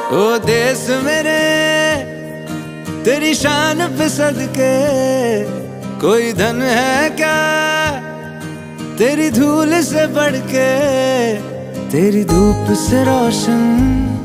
ओ देश मेरे तेरी शान पे सदके, कोई धन है क्या तेरी धूल से बढ़ के, तेरी धूप से रोशन